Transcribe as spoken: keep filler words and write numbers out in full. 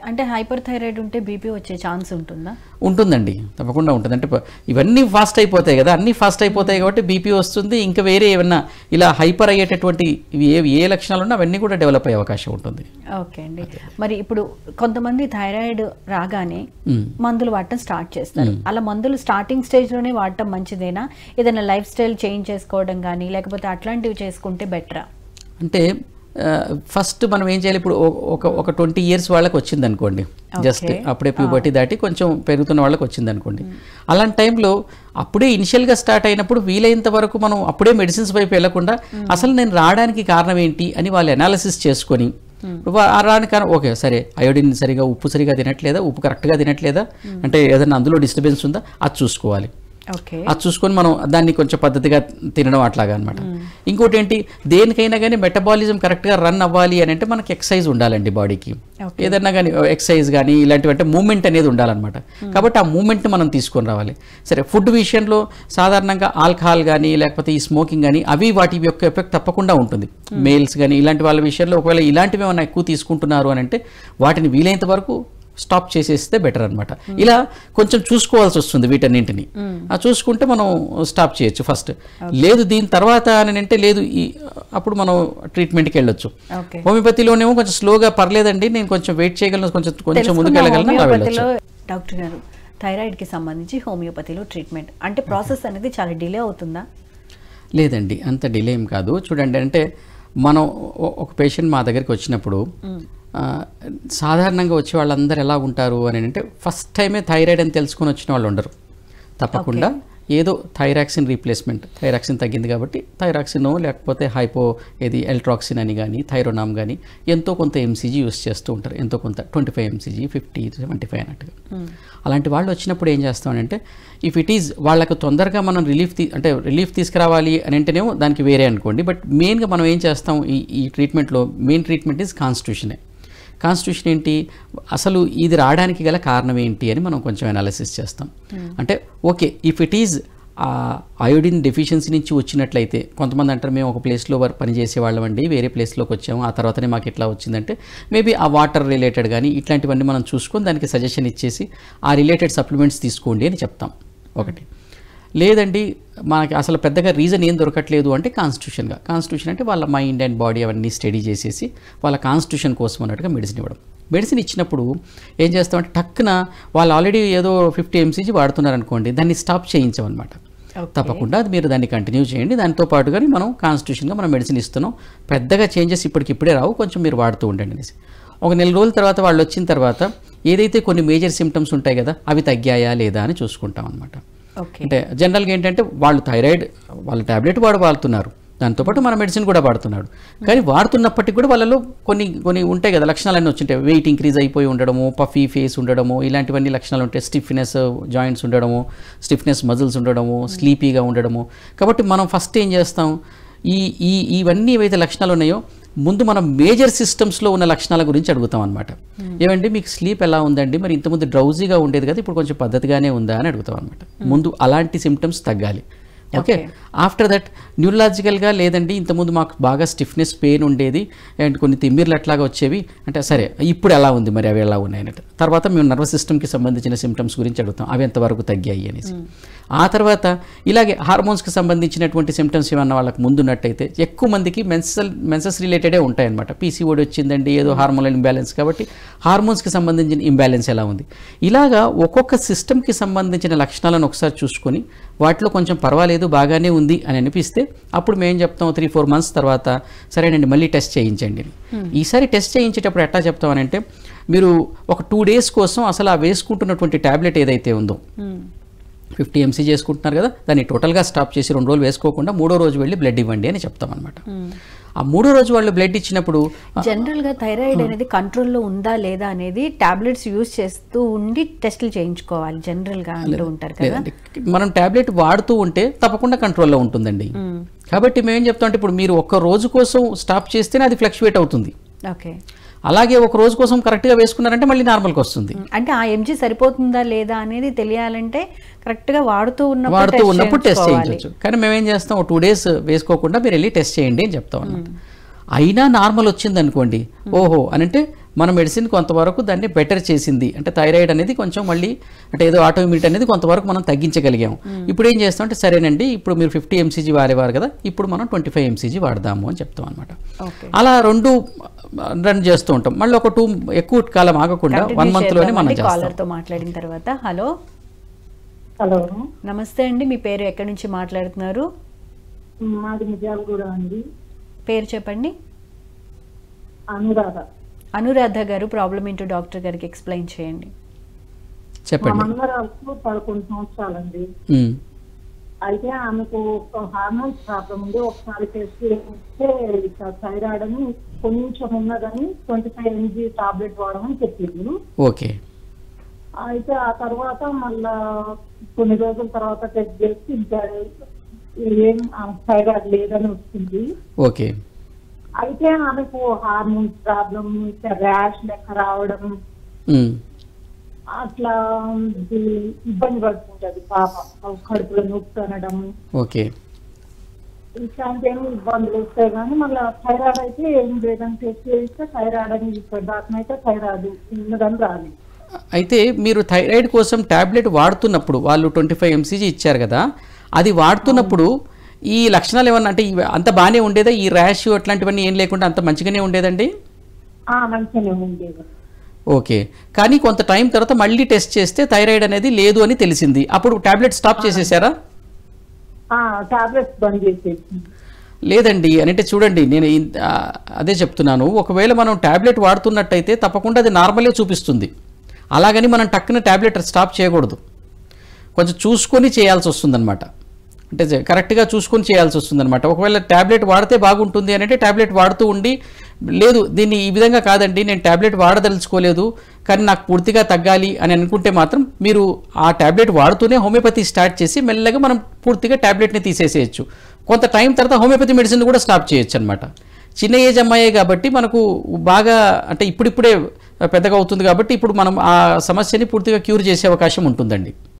అంటే hyperthyroid ఉంటే BP వచ్చే ఛాన్స్ ఉంటుందా? ఉంటుందండి, తప్పకుండా ఉంటుంది. అంటే ఇవన్నీ ఫాస్ట్ అయిపోతాయి కదా, అన్నీ ఫాస్ట్ అయిపోతాయి కాబట్టి బీపీ వస్తుంది. ఇంకా వేరే ఏమన్నా ఇలా హైపర్ అయ్యేటటువంటి ఇవి ఏ ఏ లక్షణాలు ఉన్నా అవన్నీ కూడా డెవలప్ అయ్యే అవకాశం ఉంటుంది. ఓకే అండి. మరి ఇప్పుడు కొంతమంది థైరాయిడ్ రాగానే మందులు వాడటం స్టార్ట్ చేస్తారు. అలా మందులు స్టార్టింగ్ స్టేజ్లోనే వాడటం మంచిదేనా? ఏదైనా లైఫ్ స్టైల్ చేంజ్ చేసుకోవడం కానీ లేకపోతే అట్లాంటివి చేసుకుంటే బెటరా? అంటే ఫస్ట్ మనం ఏం చేయాలి, ఇప్పుడు ఒక ఒక ట్వంటీ ఇయర్స్ వాళ్ళకి వచ్చింది అనుకోండి, జస్ట్ అప్పుడే ప్యూబర్టీ దాటి కొంచెం పెరుగుతున్న వాళ్ళకి వచ్చింది అనుకోండి. అలాంటి టైంలో అప్పుడే ఇనిషియల్గా స్టార్ట్ అయినప్పుడు వీలైనంత వరకు మనం అప్పుడే మెడిసిన్స్ వైపు వెళ్లకుండా అసలు నేను రావడానికి కారణం ఏంటి అని వాళ్ళు అనాలిసిస్ చేసుకొని రాని కారణం ఓకే సరే అయోడిన్ సరిగా ఉప్పు సరిగా తినట్లేదా, ఉప్పు కరెక్ట్గా తినట్లేదా, అంటే ఏదైనా అందులో డిస్టర్బెన్స్ ఉందా అది చూసుకోవాలి. అది చూసుకొని మనం దాన్ని కొంచెం పద్ధతిగా తినడం అట్లాగా అనమాట. ఇంకోటి ఏంటి, దేనికైనా కానీ మెటబాలిజం కరెక్ట్గా రన్ అవ్వాలి అని అంటే మనకి ఎక్సర్సైజ్ ఉండాలండి బాడీకి. ఏదన్నా కానీ ఎక్సర్సైజ్ కానీ ఇలాంటివి అంటే మూమెంట్ అనేది ఉండాలన్నమాట. కాబట్టి ఆ మూమెంట్ మనం తీసుకొని రావాలి. సరే, ఫుడ్ విషయంలో సాధారణంగా ఆల్కహాల్ కానీ లేకపోతే ఈ స్మోకింగ్ కానీ అవి వాటి యొక్క ఎఫెక్ట్ తప్పకుండా ఉంటుంది. మేల్స్ కానీ ఇలాంటి వాళ్ళ విషయంలో ఒకవేళ ఇలాంటివి ఏమైనా ఎక్కువ తీసుకుంటున్నారు అని అంటే వాటిని వీలైనంత వరకు స్టాప్ చేసేస్తే బెటర్ అనమాట. ఇలా కొంచెం చూసుకోవాల్సి వస్తుంది వీటన్నింటిని. ఆ చూసుకుంటే మనం స్టాప్ చేయొచ్చు ఫస్ట్. లేదు దీని తర్వాత అని అంటే లేదు ఈ అప్పుడు మనం ట్రీట్మెంట్కి వెళ్ళొచ్చు. హోమియోపతిలోనేమో కొంచెం స్లోగా పర్లేదండి నేను కొంచెం వెయిట్ చేయగలను, కొంచెం కొంచెం ముందుకు వెళ్ళగలను. డాక్టర్ గారు, థైరాయిడ్కి సంబంధించి హోమియోపతిలో ట్రీట్మెంట్ అంటే ప్రాసెస్ అనేది చాలా డిలే అవుతుందా? లేదండి, అంత డిలే ఏం కాదు. చూడండి, అంటే మనం ఒక పేషెంట్ మా దగ్గరికి వచ్చినప్పుడు సాధారణంగా వచ్చే వాళ్ళందరూ ఎలా ఉంటారు అని అంటే ఫస్ట్ టైమే థైరాయిడ్ అని తెలుసుకొని వచ్చిన వాళ్ళు ఉండరు. తప్పకుండా ఏదో థైరాక్సిన్ రీప్లేస్మెంట్, థైరాక్సిన్ తగ్గింది కాబట్టి థైరాక్సిన్ లేకపోతే హైపో ఏది ఎల్ట్రాక్సిన్ అని కానీ థైరోనామ్ కానీ ఎంతో కొంత ఎంసీజీ యూస్ చేస్తూ ఉంటారు. ఎంతో కొంత twenty five MCG fifty seventy five అన్నట్టుగా. అలాంటి వాళ్ళు వచ్చినప్పుడు ఏం చేస్తామంటే ఇఫ్ ఇట్ ఈజ్ వాళ్ళకు తొందరగా మనం రిలీఫ్ తీ అంటే రిలీఫ్ తీసుకురావాలి అని అంటేనేమో దానికి వేరే అనుకోండి. బట్ మెయిన్గా మనం ఏం చేస్తాం ఈ ఈ ట్రీట్మెంట్లో మెయిన్ ట్రీట్మెంట్ ఈజ్ కాన్స్టిట్యూషనే. కాన్స్టిట్యూషన్ ఏంటి, అసలు ఇది రావడానికి గల కారణం ఏంటి అని మనం కొంచెం అనాలిసిస్ చేస్తాం. అంటే okay if it is iodine deficiency నుంచి వచ్చినట్లయితే కొంతమంది అంటారు మేము ఒక ప్లేస్లో వర్క్ పనిచేసే వాళ్ళం అండి వేరే ప్లేస్లోకి వచ్చాము ఆ తర్వాతనే మాకు ఇట్లా వచ్చిందంటే మేబీ ఆ వాటర్ రిలేటెడ్ కానీ ఇట్లాంటివన్నీ మనం చూసుకొని దానికి సజెషన్ ఇచ్చేసి ఆ రిలేటెడ్ సప్లిమెంట్స్ తీసుకోండి అని చెప్తాం ఒకటి. లేదండి మనకి అసలు పెద్దగా రీజన్ ఏం దొరకట్లేదు అంటే కాన్స్టిట్యూషన్గా కాన్స్టిట్యూషన్ అంటే వాళ్ళ మైండ్ అండ్ బాడీ అవన్నీ స్టడీ చేసేసి వాళ్ళ కాన్స్టిట్యూషన్ కోసం అన్నట్టుగా మెడిసిన్ ఇవ్వడం. మెడిసిన్ ఇచ్చినప్పుడు ఏం చేస్తామంటే టక్కున వాళ్ళు ఆల్రెడీ ఏదో ఫిఫ్టీ ఎంసీజీ వాడుతున్నారు అనుకోండి దాన్ని స్టాప్ చేయించామన్నమాట. తప్పకుండా అది మీరు దాన్ని కంటిన్యూ చేయండి. దాంతో పాటుగానే మనం కాన్స్టిట్యూషన్గా మనం మెడిసిన్ ఇస్తున్నాం, పెద్దగా చేంజెస్ ఇప్పటికిప్పుడే రావు, కొంచెం మీరు వాడుతూ ఉండండి అనేసి. ఒక నెల రోజుల తర్వాత వాళ్ళు వచ్చిన తర్వాత ఏదైతే కొన్ని మేజర్ సిమ్టమ్స్ ఉంటాయి కదా అవి తగ్గాయా లేదా అని చూసుకుంటాం అనమాట. అంటే జనరల్గా ఏంటంటే వాళ్ళు థైరాయిడ్ వాళ్ళ ట్యాబ్లెట్ వాడు వాడుతున్నారు, దాంతోపాటు మన మెడిసిన్ కూడా వాడుతున్నాడు. కానీ వాడుతున్నప్పటికీ కూడా వాళ్ళలో కొన్ని కొన్ని ఉంటాయి కదా లక్షణాలన్నీ వచ్చింటాయి. వెయిట్ ఇంక్రీజ్ అయిపోయి ఉండడము, పఫీ ఫేస్ ఉండడము, ఇలాంటివన్నీ లక్షణాలు ఉంటాయి. స్టిఫ్నెస్ జాయింట్స్ ఉండడము, స్టిఫ్నెస్ మజిల్స్ ఉండడము, స్లీపీగా ఉండడము. కాబట్టి మనం ఫస్ట్ ఏం చేస్తాం ఈ ఈ ఇవన్నీ ఏవైతే లక్షణాలు ఉన్నాయో ముందు మనం మేజర్ సిస్టమ్స్లో ఉన్న లక్షణాల గురించి అడుగుతాం అనమాట. ఏమండి మీకు స్లీప్ ఎలా ఉందండి, మరి ఇంతకుముందు డ్రౌజీగా ఉండేది కదా ఇప్పుడు కొంచెం పద్ధతిగానే ఉందా అని అడుగుతాం అనమాట. ముందు అలాంటి సిమ్టమ్స్ తగ్గాలి. ఓకే, ఆఫ్టర్ దట్ న్యూరలాజికల్గా లేదండి ఇంతకుముందు మాకు బాగా స్టిఫ్నెస్ పెయిన్ ఉండేది అండ్ కొన్ని తిమ్మిర్లు అట్లాగా వచ్చేవి అంటే సరే ఇప్పుడు ఎలా ఉంది మరి అవి ఎలా ఉన్నాయి అన్నట్టు. తర్వాత మేము నర్వస్ సిస్టమ్కి సంబంధించిన సిమ్టమ్స్ గురించి అడుగుతాం అవి ఎంతవరకు తగ్గాయి అనేసి. ఆ తర్వాత ఇలాగే హార్మోన్స్కి సంబంధించినటువంటి సిమ్టమ్స్ ఏమన్నా వాళ్ళకి ముందున్నట్టయితే ఎక్కువ మందికి మెన్సల్ మెన్సెస్ రిలేటెడే ఉంటాయన్నమాట. పీసీఓడి వచ్చిందండి ఏదో హార్మోనల్ ఇంబ్యాలెన్స్ కాబట్టి హార్మోన్స్కి సంబంధించిన ఇంబ్యాలెన్స్ ఎలా ఉంది. ఇలాగా ఒక్కొక్క సిస్టమ్కి సంబంధించిన లక్షణాలను ఒకసారి చూసుకొని వాటిలో కొంచెం పర్వాలేదు బాగానే ఉంది అని అనిపిస్తే అప్పుడు మేము చెప్తాం త్రీ ఫోర్ మంత్స్ తర్వాత సరేనండి మళ్ళీ టెస్ట్ చేయించండి. ఈసారి టెస్ట్ చేయించేటప్పుడు ఎట్లా చెప్తామనంటే మీరు ఒక టూ డేస్ కోసం అసలు ఆ వేసుకుంటున్నటువంటి ట్యాబ్లెట్ ఏదైతే ఉందో ఫిఫ్టీ ఎంసీ చేసుకుంటున్నారు కదా దాన్ని టోటల్గా స్టాప్ చేసి రెండు రోజులు వేసుకోకుండా మూడో రోజు వెళ్ళి బ్లడ్ ఇవ్వండి అని చెప్తామన్నమాట. ఆ మూడో రోజు వాళ్ళు బ్లడ్ ఇచ్చినప్పుడు జనరల్గా థైరాయిడ్ అనేది కంట్రోల్లో ఉందా లేదా అనేది టాబ్లెట్స్ యూజ్ చేస్తూ ఉండి టెస్టులు చేయించుకోవాలి జనరల్గా అంటూ ఉంటారు కదా. మనం టాబ్లెట్ వాడుతూ ఉంటే తప్పకుండా కంట్రోల్లో ఉంటుందండి. కాబట్టి మేమేం చెప్తాం అంటే ఇప్పుడు మీరు ఒక్క రోజు కోసం స్టాప్ చేస్తేనే అది ఫ్లక్చువేట్ అవుతుంది. ఓకే, అలాగే ఒక రోజు కోసం కరెక్ట్గా వేసుకున్నారంటే మళ్ళీ నార్మల్కి వస్తుంది. అంటే ఆ ఎంజీ సరిపోతుందా లేదా అనేది తెలియాలంటే కరెక్ట్గా వాడుతూ ఉన్న వాడుతూ ఉన్నప్పుడు టెస్ట్ చేయించవచ్చు. కానీ మేమేం చేస్తాం టూ డేస్ వేసుకోకుండా మీరు వెళ్ళి టెస్ట్ చేయండి అని చెప్తాం అన్నమాట. అయినా నార్మల్ వచ్చింది అనుకోండి ఓహో అని అంటే మన మెడిసిన్ కొంతవరకు దాన్ని బెటర్ చేసింది. అంటే థైరాయిడ్ అనేది కొంచెం మళ్ళీ అంటే ఏదో ఆటోఇమ్యూనిటీ అనేది కొంతవరకు మనం తగ్గించగలిగాము. ఇప్పుడు ఏం చేస్తాం అంటే సరేనండి ఇప్పుడు మీరు ఫిఫ్టీ ఎంసీజీ వాడేవారు కదా, ఇప్పుడు మనం ట్వంటీ ఫైవ్ ఎంసీజీ వాడదాము అని చెప్తాం అనమాట. అలా రెండు రన్ చేస్తూ ఉంటాం. మళ్ళీ ఒక టూ ఎక్కువ కాలం ఆగకుండా వన్ మంత్లోనే మనం కాలర్తో మాట్లాడిన తర్వాత. హలో హలో నమస్తే అండి, మీ పేరు ఎక్కడి నుంచి మాట్లాడుతున్నారు? మాది మిర్యాలగూడ అండి. పేరు చెప్పండి. అనురాధ. అనురాధ గారు, ప్రాబ్లం ఏంటో డాక్టర్ గారికి ఎక్స్ప్లెయిన్ చేయండి. చెప్పండి. మా మనవరాలకు పదకొండు సంవత్సరాలండి. అయితే ఆమెకు హార్మోన్స్ ప్రాబ్లం ఉంది. ఒకసారి టెస్ట్ చేస్తే థైరాయిడ్ అని కొంచెం ఉన్నదని ట్వంటీ ఫైవ్ ఎంజీ టాబ్లెట్ వాడమని చెప్పింది. ఓకే. అయితే ఆ తర్వాత మళ్ళా కొన్ని రోజుల తర్వాత టెస్ట్ చేసి ఇంకా ఏం థైరాయిడ్ లేదని వచ్చింది. ఓకే. అయితే ఆమెకు హార్మోన్స్ ప్రాబ్లం, ర్యాష్ లెక్క రావడం, అట్లా ఇబ్బంది పడుతుంటది పాప. కడుపులో నొప్పి అనడం, ఓకే, ఇట్లాంటి ఏమి ఇబ్బందులు వస్తాయి. కానీ మళ్ళీ థైరాయిడ్ అయితే ఏం లేదని టెస్ట్ చేస్తే థైరాయిడ్ అని చెప్పారు. దానికైతే థైరాయిడ్ ఉన్నదని రాలేదు. అయితే మీరు థైరాయిడ్ కోసం ట్యాబ్లెట్ వాడుతున్నప్పుడు వాళ్ళు ట్వంటీ ఫైవ్ ఎంసీజీ ఇచ్చారు కదా, అది వాడుతున్నప్పుడు ఈ లక్షణాలు ఏమన్నా అంటే అంత బాగానే ఉండేదా? ఈ ర్యాష్ అట్లాంటివన్నీ ఏం లేకుండా అంత మంచిగానే ఉండేదండి? మంచిగానే ఉండేది. ఓకే. కానీ కొంత టైం తర్వాత మళ్ళీ టెస్ట్ చేస్తే థైరాయిడ్ అనేది లేదు అని తెలిసింది. అప్పుడు టాబ్లెట్ స్టాప్ చేసేసారా? టాబ్లెట్స్ బంద్ చేసేసి. లేదండి అంటే చూడండి, నేను అదే చెప్తున్నాను, ఒకవేళ మనం టాబ్లెట్ వాడుతున్నట్టయితే తప్పకుండా అది నార్మలే చూపిస్తుంది. అలాగని మనం టక్కున టాబ్లెట్ స్టాప్ చేయకూడదు. కొంచెం చూసుకొని చేయాల్సి వస్తుందన్నమాట. అంటే కరెక్ట్గా చూసుకొని చేయాల్సి వస్తుందన్నమాట. ఒకవేళ ట్యాబ్లెట్ వాడితే బాగుంటుంది అని అంటే ట్యాబ్లెట్ వాడుతూ ఉండి లేదు దీన్ని ఈ విధంగా కాదండి నేను ట్యాబ్లెట్ వాడదలుచుకోలేదు కానీ నాకు పూర్తిగా తగ్గాలి అని అనుకుంటే మాత్రం మీరు ఆ ట్యాబ్లెట్ వాడుతూనే హోమియోపతి స్టార్ట్ చేసి మెల్లగా మనం పూర్తిగా ట్యాబ్లెట్ని తీసేసేయచ్చు. కొంత టైం తర్వాత హోమియోపతి మెడిసిన్ కూడా స్టాప్ చేయొచ్చు అనమాట. చిన్న ఏజ్ అమ్మాయే కాబట్టి మనకు బాగా అంటే ఇప్పుడిప్పుడే పెద్దగా అవుతుంది కాబట్టి ఇప్పుడు మనం ఆ సమస్యని పూర్తిగా క్యూర్ చేసే అవకాశం ఉంటుందండి.